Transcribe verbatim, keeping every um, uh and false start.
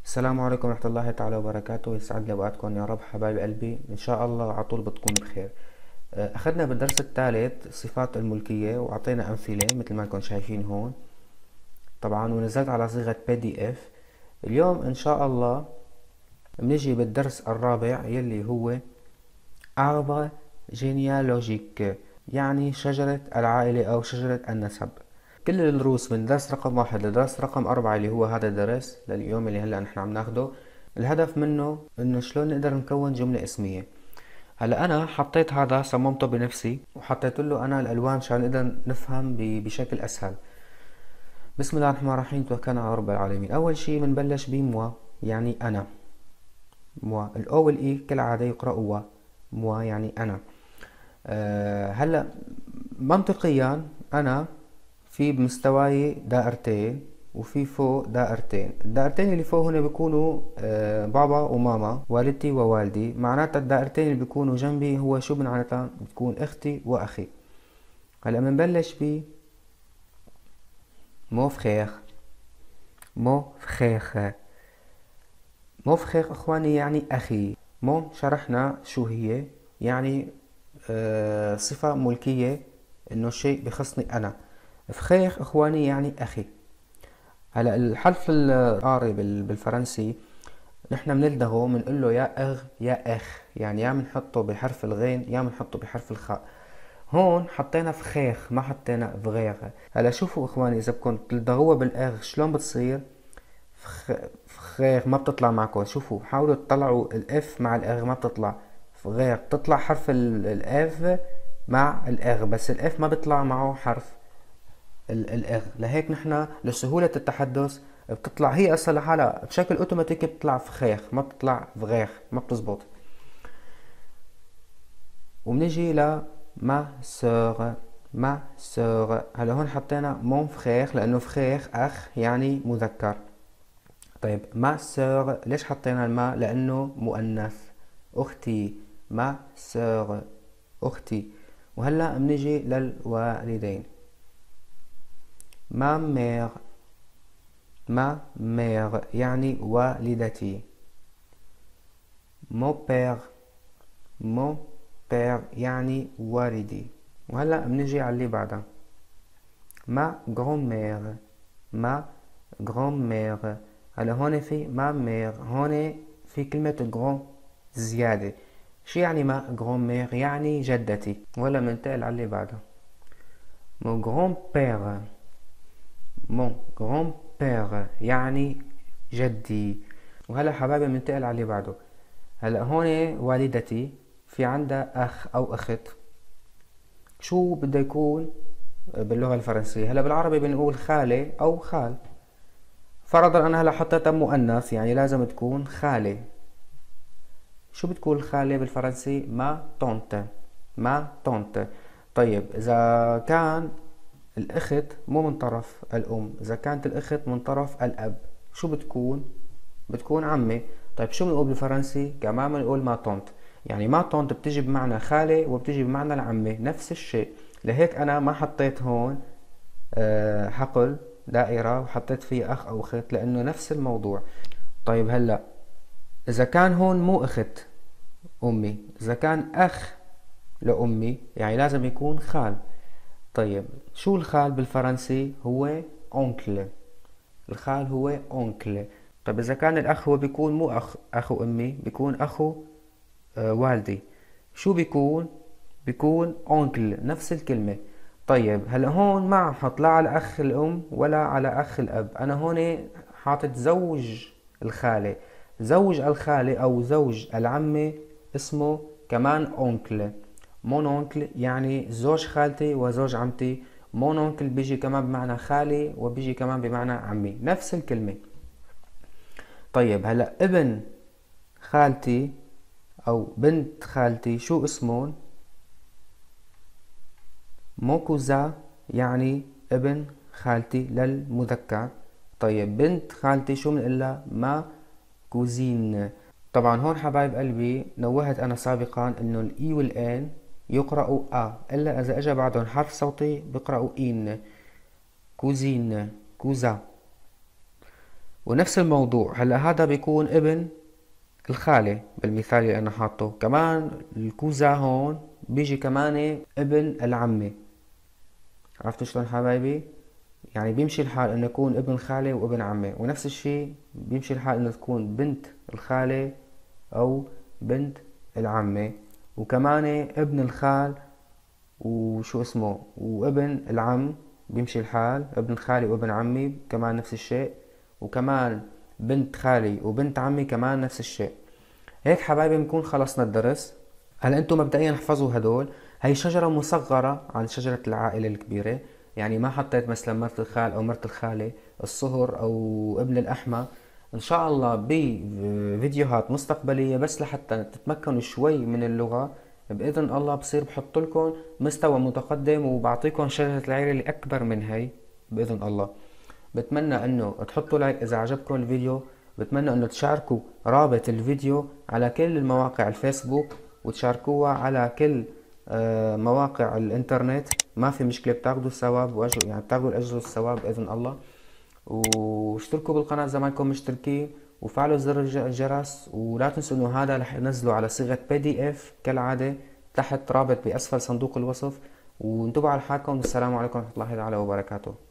السلام عليكم ورحمة الله تعالى وبركاته. يسعد لي اوقاتكم يا رب حبايب قلبي، ان شاء الله على طول بتكون بخير. آه، اخذنا بالدرس الثالث صفات الملكية واعطينا امثلة مثل ما انكم شايفين هون طبعا، ونزلت على صيغة بي دي اف. اليوم ان شاء الله بنجي بالدرس الرابع يلي هو arbre généalogique، يعني شجرة العائلة او شجرة النسب. كل الدروس من درس رقم واحد لدرس رقم أربعة اللي هو هذا الدرس لليوم اللي هلا نحن عم ناخده، الهدف منه إنه شلون نقدر نكون جملة اسمية. هلا أنا حطيت هذا صممته بنفسي وحطيت له أنا الألوان عشان نقدر نفهم بشكل أسهل. بسم الله الرحمن الرحيم، توكلنا على رب العالمين. أول شي بنبلش بموا، يعني أنا. موا الأو والإي كالعادة يقرأوا موا، يعني أنا. أه هلا منطقيا أنا في بمستواي دائرتين وفي فوق دائرتين. الدائرتين اللي فوق هنا بيكونوا آه بابا وماما، والدتي ووالدي. معناتها الدائرتين اللي بيكونوا جنبي هو شو معناتها؟ بتكون اختي واخي. هلا بنبلش ب مو فخيخ. مو فخيخ مو فخيخ اخواني يعني اخي. مو شرحنا شو هي، يعني آه صفة ملكية، انه شيء بخصني انا. فخيخ اخواني يعني اخي. هلا الحرف الآري بالفرنسي نحن بنلدغه بنقول له يا اغ يا اخ، يعني يا بنحطه بحرف الغين يا بنحطه بحرف الخاء. هون حطينا فخيخ ما حطينا فغيغ. هلا شوفوا اخواني، اذا بدكم تلدغوها بالاغ شلون بتصير؟ فخ... فخيخ ما بتطلع معكم. شوفوا حاولوا تطلعوا الاف مع الاغ ما بتطلع. فغيغ بتطلع حرف الاف مع الاغ، بس الاف ما بيطلع معه حرف الاغ. لهيك نحن لسهولة التحدث بتطلع هي اصلا لحالها بشكل اوتوماتيكي بتطلع فخيخ ما بتطلع فغيخ، ما بتزبط. وبنجي ل ما سوغ. ما سوغ هلا هون حطينا مون فخيخ لانه فخيخ اخ يعني مذكر. طيب ما سوغ ليش حطينا الماء؟ لانه مؤنث. اختي. ما سوغ اختي. وهلا بنجي للوالدين. ما مير. ما مير يعني والدتي. مو بير. مو بير يعني والدي. وهلا بنجي على اللي بعدها. ما غران مير. ما غران مير. هلا هون في ما مير، هون في كلمة غران زيادة. شو يعني ما غران مير؟ يعني جدتي. وهلا بننتقل على اللي بعدها. مو غران بير. مو غران بير يعني جدي. وهلا حبايبي بننتقل على اللي بعده. هلا هون والدتي في عندها اخ او اخت. شو بده يكون باللغة الفرنسية؟ هلا بالعربي بنقول خالة او خال. فرضا انا هلا حطيتها مؤنث يعني لازم تكون خالة. شو بتكون خالة بالفرنسي؟ ما طونت. ما طونت. طيب اذا كان الاخت مو من طرف الام، اذا كانت الاخت من طرف الاب شو بتكون؟ بتكون عمي. طيب شو بنقول بالفرنسي؟ كمان بنقول ما طونت. يعني ما طونت بتجي بمعنى خالة وبتجي بمعنى العمة، نفس الشيء. لهيك انا ما حطيت هون أه حقل دائرة وحطيت فيه اخ او اخت لانه نفس الموضوع. طيب هلا اذا كان هون مو اخت امي، اذا كان اخ لامي يعني لازم يكون خال. طيب شو الخال بالفرنسي؟ هو اونكل. الخال هو اونكل. طيب اذا كان الاخ هو بيكون مو اخ اخو امي، بيكون اخو آه والدي. شو بيكون؟ بيكون اونكل، نفس الكلمة. طيب هلا هون ما عم حط لا على اخ الام ولا على اخ الاب، انا هون حاطط زوج الخالة. زوج الخالة او زوج العمة اسمه كمان اونكل. مون اونكل يعني زوج خالتي وزوج عمتي. مون اونكل بيجي كمان بمعنى خالي وبيجي كمان بمعنى عمي، نفس الكلمة. طيب هلا ابن خالتي او بنت خالتي شو اسمون؟ موكوزا يعني ابن خالتي للمذكر. طيب بنت خالتي شو بنقلها؟ ما كوزين. طبعا هون حبايب قلبي نوهت انا سابقا انه الاي والان يقرأوا ا، الا اذا اجى بعدهم حرف صوتي بيقرأوا ان. كوزين. كوزا. ونفس الموضوع هلا هذا بيكون ابن الخالة بالمثال اللي انا حاطه. كمان الكوزا هون بيجي كمان ابن العمة. عرفتوا شلون حبايبي؟ يعني بيمشي الحال انه يكون ابن خالة وابن عمة، ونفس الشي بيمشي الحال انه تكون بنت الخالة او بنت العمة، وكمان ابن الخال وشو اسمه وابن العم بيمشي الحال، ابن خالي وابن عمي كمان نفس الشيء، وكمان بنت خالي وبنت عمي كمان نفس الشيء. هيك حبايبي بنكون خلصنا الدرس. هلا انتم مبدئيا احفظوا هدول. هي شجرة مصغرة عن شجرة العائلة الكبيرة، يعني ما حطيت مثلا مرت الخال او مرت الخالة، الصهر او ابن الاحمى. ان شاء الله بفيديوهات مستقبلية بس لحتى تتمكنوا شوي من اللغة باذن الله بصير بحط لكم مستوى متقدم وبعطيكم شجرة العائلة اللي اكبر من هي باذن الله. بتمنى انه تحطوا لايك اذا عجبكم الفيديو، بتمنى انه تشاركوا رابط الفيديو على كل المواقع الفيسبوك، وتشاركوها على كل آه، مواقع الانترنت. ما في مشكلة، بتاخدوا الثواب واجر، يعني بتاخدوا الاجر والثواب باذن الله. واشتركوا بالقناة اذا ما انكم مشتركين، وفعلوا زر الج- الجرس، ولا تنسوا انه هذا رح ينزله على صيغة بي دي اف كالعادة تحت رابط باسفل صندوق الوصف. وانتبهوا على حالكم، والسلام عليكم ورحمة الله تعالى وبركاته.